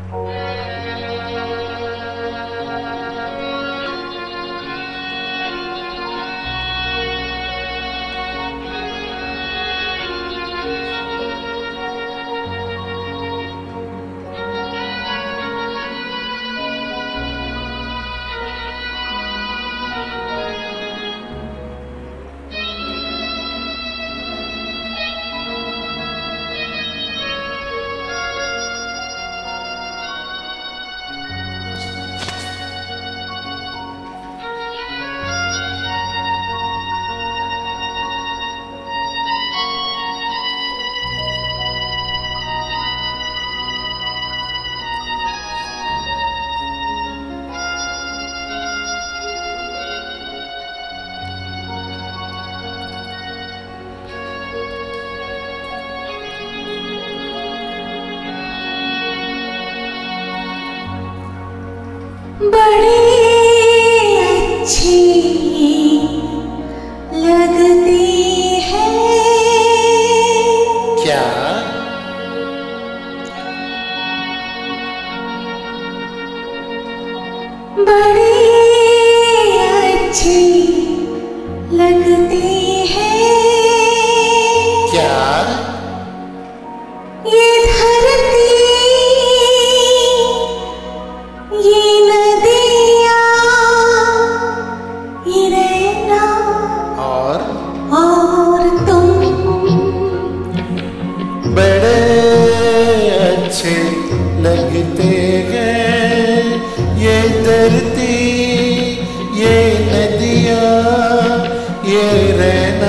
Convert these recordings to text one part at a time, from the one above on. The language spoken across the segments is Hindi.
बड़ी अच्छी लगती है। क्या? बड़ी अच्छी लगती है। क्या? ये धरती, ये नदियाँ, ये रहना और तुम बड़े अच्छे लगते हैं। ये धरती, ये नदियाँ, ये रहना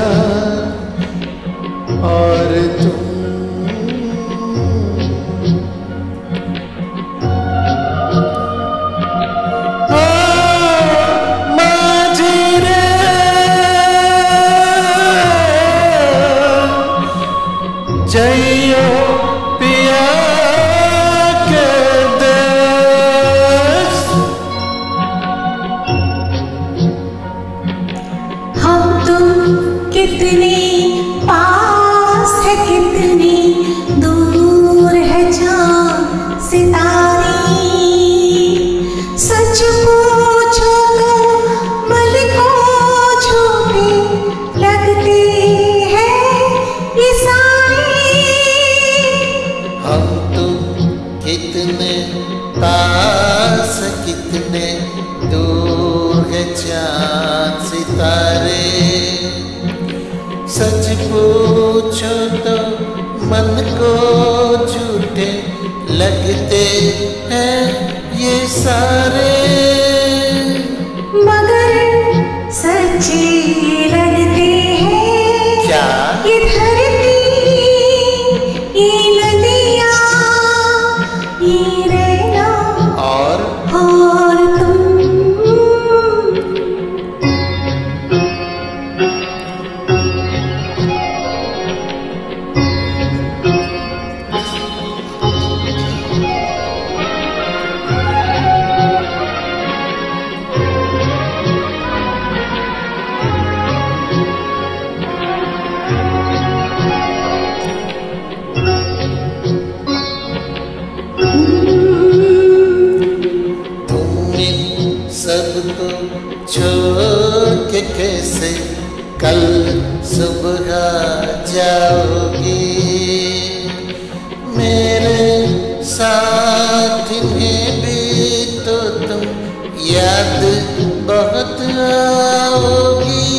और तुम। जइयो पिया के देश। हम तुम कितने पास है, कितने दूर है चाँद सितारे। सच पूछो तो मन को झूठे लगते हैं ये सारे। हम तुम कितने पास, कितने दूर है चाँद सितारे। सच पूछो तो मन को झूठे लगते हैं ये सारे। मगर सच्चे लगते हैं। क्या? ये धरती, ये नदियाँ, ये रहना और तुम। सबको छोड़ के कैसे कल सुबह जाओगी। मेरे साथ में भी तो तुम याद बहुत आओगी।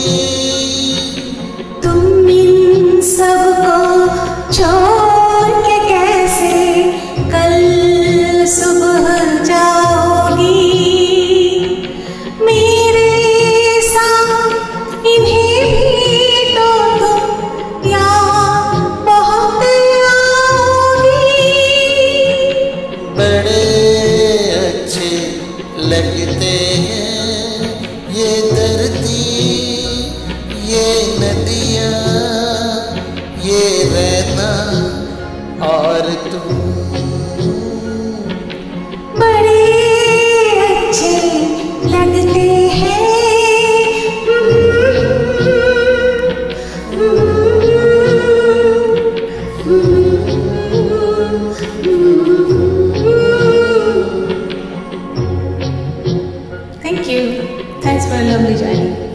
तुम इन सबको छोड़ के कैसे कल सुबह जाओगी। मेरे साथ इन्हें भी तो तुम याद बहुत आओगी। बड़े अच्छे लगते हैं ये धरती, ये नदियाँ, ये रहना और तुम। बड़े अच्छे लगते हैं। Thanks for a lovely journey.